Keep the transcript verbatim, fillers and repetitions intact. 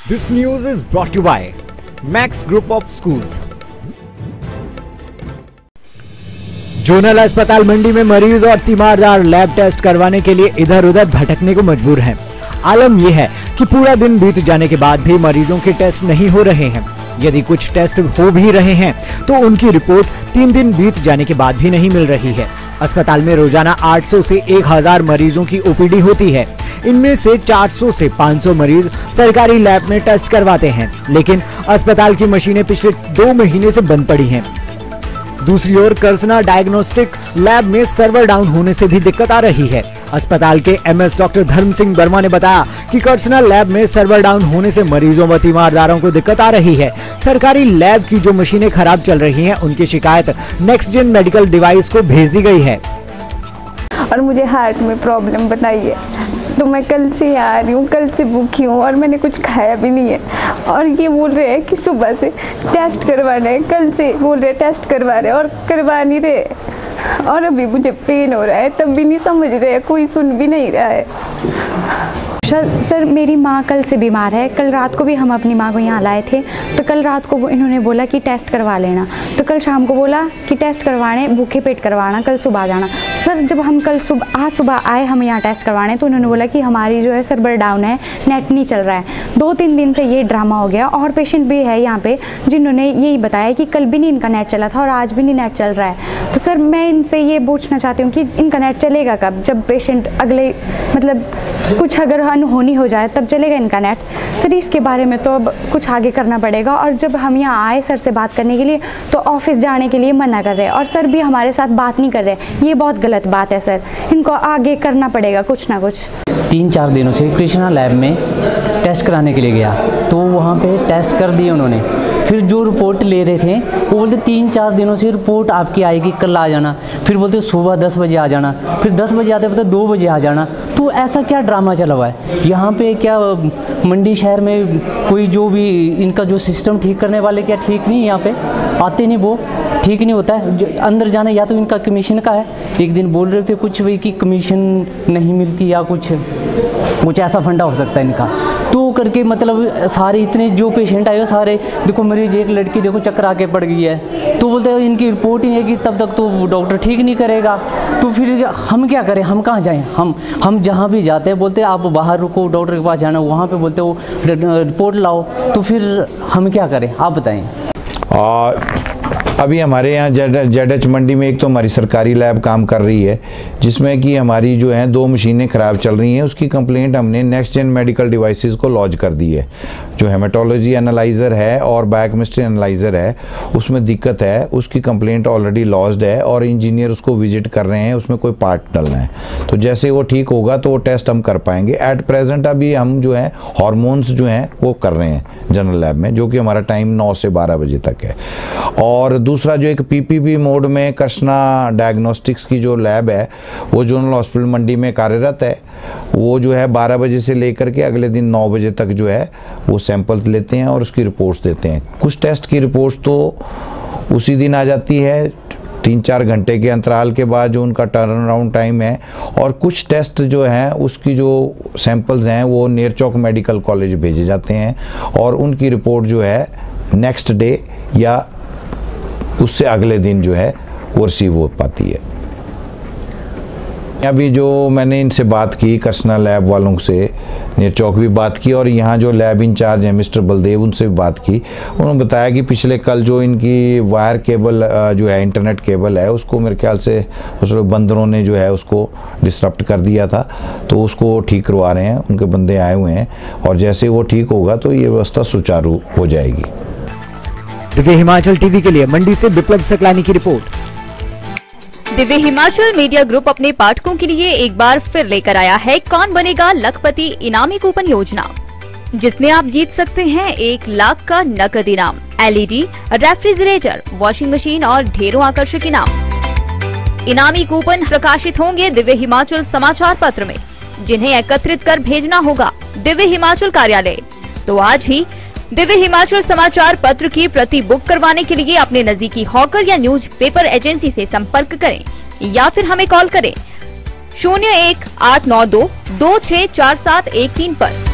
This news is brought to you by Max Group of Schools. Zonal अस्पताल मंडी में मरीज और तीमारदार लैब टेस्ट करवाने के लिए इधर उधर भटकने को मजबूर हैं। आलम यह है कि पूरा दिन बीत जाने के बाद भी मरीजों के टेस्ट नहीं हो रहे हैं। यदि कुछ टेस्ट हो भी रहे हैं तो उनकी रिपोर्ट तीन दिन बीत जाने के बाद भी नहीं मिल रही है। अस्पताल में रोजाना आठ सौ से एक हज़ार मरीजों की ओपीडी होती है। इनमें से चार सौ से पाँच सौ मरीज सरकारी लैब में टेस्ट करवाते हैं, लेकिन अस्पताल की मशीनें पिछले दो महीने से बंद पड़ी हैं। दूसरी ओर करसना डायग्नोस्टिक लैब में सर्वर डाउन होने से भी दिक्कत आ रही है। अस्पताल के एमएस डॉक्टर धर्म सिंह वर्मा ने बताया कि करसना लैब में सर्वर डाउन होने से मरीजों व तीमारदारों को दिक्कत आ रही है। सरकारी लैब की जो मशीनें खराब चल रही हैं, उनकी शिकायत नेक्स्ट जेन मेडिकल डिवाइस को भेज दी गई है। और मुझे हार्ट में प्रॉब्लम बताई है, तो मैं कल से आ रही हूँ, कल से भूखी हूँ और मैंने कुछ खाया भी नहीं है। और ये बोल रहे हैं कि सुबह से टेस्ट करवाना है, कल से बोल रहे टेस्ट करवा रहे और करवा नहीं रहे। और अभी मुझे पेन हो रहा है, तब भी नहीं समझ रहे, कोई सुन भी नहीं रहा है। सर मेरी माँ कल से बीमार है। कल रात को भी हम अपनी माँ को यहाँ लाए थे, तो कल रात को इन्होंने बोला कि टेस्ट करवा लेना। तो कल शाम को बोला कि टेस्ट करवाने, भूखे पेट करवाना, कल सुबह आ जाना। सर जब हम कल सुबह आज सुबह आए हम यहाँ टेस्ट करवाने, तो उन्होंने बोला कि हमारी जो है सर्वर डाउन है, नेट नहीं चल रहा है। दो तीन दिन से ये ड्रामा हो गया। और पेशेंट भी है यहाँ पे जिन्होंने यही बताया कि कल भी नहीं इनका नेट चला था और आज भी नहीं नेट चल रहा है। तो सर मैं इनसे ये पूछना चाहती हूँ कि इनका नेट चलेगा कब, जब पेशेंट अगले मतलब कुछ अगर अनहोनी हो जाए तब चलेगा इनका नेट। सर इसके बारे में तो अब कुछ आगे करना पड़ेगा। और जब हम यहाँ आए सर से बात करने के लिए, तो ऑफिस जाने के लिए मना कर रहे हैं और सर भी हमारे साथ बात नहीं कर रहे। ये बहुत गलत बात है सर, इनको आगे करना पड़ेगा कुछ ना कुछ। तीन चार दिनों से कृष्णा लैब में टेस्ट कराने के लिए गया, तो वहाँ पे टेस्ट कर दिए उन्होंने। फिर जो रिपोर्ट ले रहे थे वो बोलते तीन चार दिनों से रिपोर्ट आपकी आएगी, कल आ जाना। फिर बोलते सुबह दस बजे आ जाना, फिर दस बजे आते बोलते दो बजे आ जाना। तो ऐसा क्या ड्रामा चला हुआ है यहाँ पे? क्या मंडी शहर में कोई जो भी इनका जो सिस्टम ठीक करने वाले क्या ठीक नहीं है? यहाँ पे आते नहीं, वो ठीक नहीं होता है। अंदर जाना या तो इनका कमीशन का है। एक दिन बोल रहे थे कुछ भी कि कमीशन नहीं मिलती या कुछ कुछ ऐसा फंडा हो सकता है इनका। तो करके मतलब सारे इतने जो पेशेंट आए हो सारे, देखो मरीज एक लड़की देखो चक्कर आके पड़ गई है, तो बोलते हैं इनकी रिपोर्ट ही है कि तब तक तो डॉक्टर ठीक नहीं करेगा। तो फिर हम क्या करें, हम कहाँ जाएं? हम हम जहाँ भी जाते हैं बोलते हैं आप बाहर रुको, डॉक्टर के पास जाना, वहाँ पे बोलते हो रिपोर्ट लाओ। तो फिर हम क्या करें, आप बताएं। और अभी हमारे यहाँ जेड एच मंडी में एक तो हमारी सरकारी लैब काम कर रही है, जिसमें कि हमारी जो है दो मशीनें ख़राब चल रही हैं। उसकी कंप्लेंट हमने नेक्स्ट जेन मेडिकल डिवाइसेस को लॉन्च कर दी है। जो हेमाटोलॉजी एनालाइज़र है और बायोकेमिस्ट्री एनालाइज़र है, उसमें दिक्कत है। उसकी कंप्लेंट ऑलरेडी लॉन्च्ड है और इंजीनियर उसको विजिट कर रहे हैं, उसमें कोई पार्ट डलना है। तो जैसे वो ठीक होगा तो वो टेस्ट हम कर पाएंगे। एट प्रेजेंट अभी हम जो है हार्मोन्स जो हैं वो कर रहे हैं जनरल लैब में, जो कि हमारा टाइम नौ से बारह बजे तक है। और दूसरा जो एक पीपीपी मोड में कृष्णा डायग्नोस्टिक्स की जो लैब है वो जोनल हॉस्पिटल मंडी में कार्यरत है। वो जो है बारह बजे से लेकर के अगले दिन नौ बजे तक जो है वो सैंपल लेते हैं और उसकी रिपोर्ट्स देते हैं। कुछ टेस्ट की रिपोर्ट्स तो उसी दिन आ जाती है, तीन चार घंटे के अंतराल के बाद जो उनका टर्न अराउंड टाइम है। और कुछ टेस्ट जो हैं उसकी जो सैंपल्स हैं वो नेरचौक मेडिकल कॉलेज भेजे जाते हैं और उनकी रिपोर्ट जो है नेक्स्ट डे या उससे अगले दिन जो है वो रिसीव हो पाती है। अभी जो मैंने इनसे बात की, कृष्णा लैब वालों से नेरचौक भी बात की और यहाँ जो लैब इंचार्ज हैं मिस्टर बलदेव, उनसे भी बात की। उन्होंने बताया कि पिछले कल जो इनकी वायर केबल जो है इंटरनेट केबल है, उसको मेरे ख्याल से उस बंदरों ने जो है उसको डिस्टर्ब कर दिया था, तो उसको ठीक करवा रहे हैं। उनके बंदे आए हुए हैं और जैसे वो ठीक होगा तो ये व्यवस्था सुचारू हो जाएगी। दिव्य हिमाचल टीवी के लिए मंडी से विप्लव सकलानी की report. Divya Himachal media group अपने पाठकों के लिए एक बार फिर लेकर आया है कौन बनेगा लखपति इनामी कूपन योजना, जिसमें आप जीत सकते हैं एक लाख का नकद इनाम, एलईडी, रेफ्रिजरेटर, वॉशिंग मशीन और ढेरों आकर्षक इनाम। इनामी कूपन प्रकाशित होंगे दिव्य हिमाचल समाचार पत्र में, जिन्हें एकत्रित कर भेजना होगा दिव्य हिमाचल कार्यालय। तो आज ही दिव्य हिमाचल समाचार पत्र की प्रति बुक करवाने के लिए अपने नजदीकी हॉकर या न्यूज पेपर एजेंसी से संपर्क करें या फिर हमें कॉल करें शून्य एक आठ नौ दो दो छह चार सात एक तीन पर।